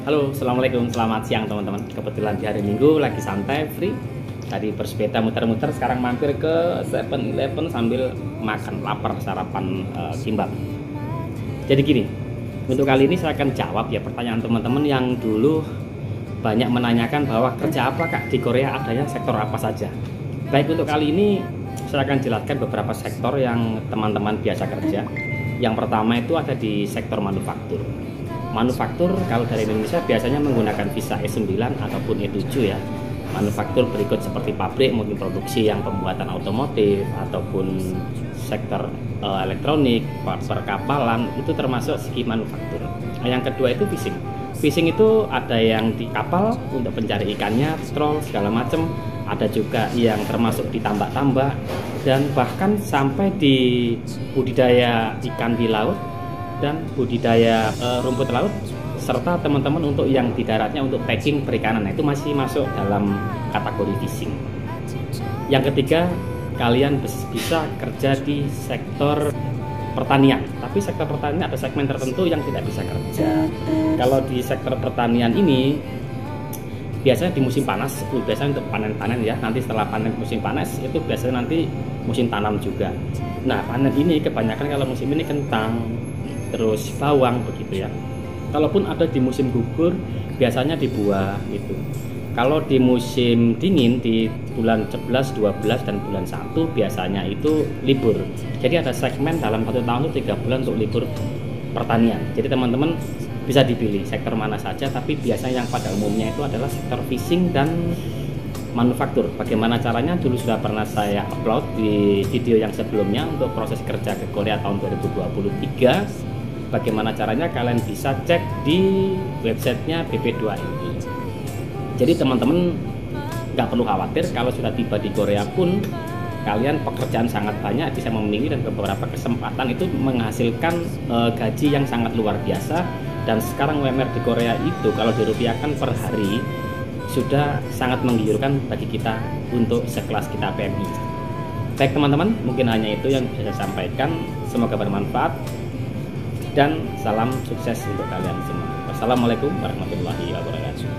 Halo, assalamualaikum, selamat siang teman-teman. Kebetulan di hari Minggu lagi santai, free. Tadi bersepeda muter-muter, sekarang mampir ke 7-Eleven sambil makan, lapar, sarapan kimbap. Jadi gini, untuk kali ini saya akan jawab ya pertanyaan teman-teman yang dulu banyak menanyakan bahwa kerja apa Kak di Korea, adanya sektor apa saja. Baik, untuk kali ini saya akan jelaskan beberapa sektor yang teman-teman biasa kerja. Yang pertama itu ada di sektor manufaktur. Manufaktur kalau dari Indonesia biasanya menggunakan visa E9 ataupun E7 ya. Manufaktur berikut seperti pabrik, mungkin produksi yang pembuatan otomotif ataupun sektor elektronik, perkapalan, itu termasuk segi manufaktur. Nah, yang kedua itu fishing. Fishing itu ada yang di kapal untuk pencari ikannya, troll segala macam. Ada juga yang termasuk di tambak-tambak dan bahkan sampai di budidaya ikan di laut dan budidaya rumput laut, serta teman-teman untuk yang di daratnya untuk packing perikanan. Nah, itu masih masuk dalam kategori fishing. Yang ketiga, kalian bisa kerja di sektor pertanian, tapi sektor pertanian ada segmen tertentu yang tidak bisa kerja. Kalau di sektor pertanian ini biasanya di musim panas, biasanya untuk panen-panen ya. Nanti setelah panen musim panas itu biasanya nanti musim tanam juga. Nah, panen ini kebanyakan kalau musim ini kentang, terus bawang begitu ya. Kalaupun ada di musim gugur, biasanya di buah gitu. Kalau di musim dingin di bulan 11, 12 dan bulan 1 biasanya itu libur. Jadi ada segmen dalam 1 tahun itu 3 bulan untuk libur pertanian. Jadi teman-teman bisa dipilih sektor mana saja, tapi biasanya yang pada umumnya itu adalah sektor fishing dan manufaktur. Bagaimana caranya dulu sudah pernah saya upload di video yang sebelumnya untuk proses kerja ke Korea tahun 2023. Bagaimana caranya kalian bisa cek di websitenya BP2MI. Jadi teman-teman nggak perlu khawatir, kalau sudah tiba di Korea pun kalian pekerjaan sangat banyak, bisa memilih dan beberapa kesempatan itu menghasilkan gaji yang sangat luar biasa. Dan sekarang UMR di Korea itu kalau dirupiahkan per hari sudah sangat menggiurkan bagi kita untuk sekelas kita PMI. Baik teman-teman, mungkin hanya itu yang bisa saya sampaikan. Semoga bermanfaat dan salam sukses untuk kalian semua. Wassalamualaikum warahmatullahi wabarakatuh.